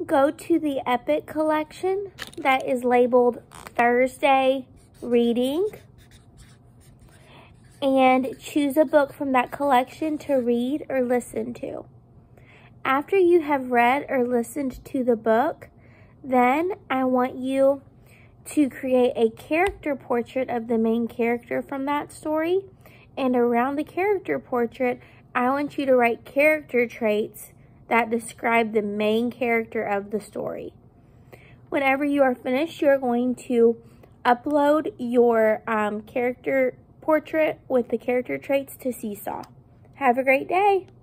go to the Epic collection that is labeled Thursday Reading and choose a book from that collection to read or listen to. After you have read or listened to the book, then I want you to create a character portrait of the main character from that story. And around the character portrait, I want you to write character traits that describe the main character of the story. Whenever you are finished, you're going to upload your character portrait with the character traits to Seesaw. Have a great day.